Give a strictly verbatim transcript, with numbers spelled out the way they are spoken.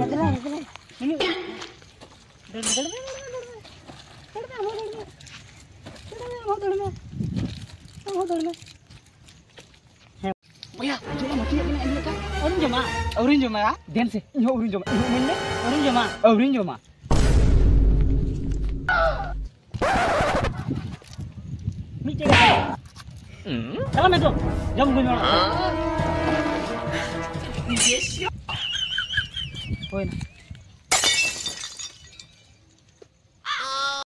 Dalam, dalam. Ini. Dalam, dalam. Dalam, mau dalam. Dalam, mau dalam. Mau dalam. Oya, jangan mati ya kena ini kan. Orang jema, orang jema ya. Dan sih, nyo orang jema. Nyo mana? Orang jema, orang jema. Micet. Hmm. Salam itu. Jam guna. Yes. Oy.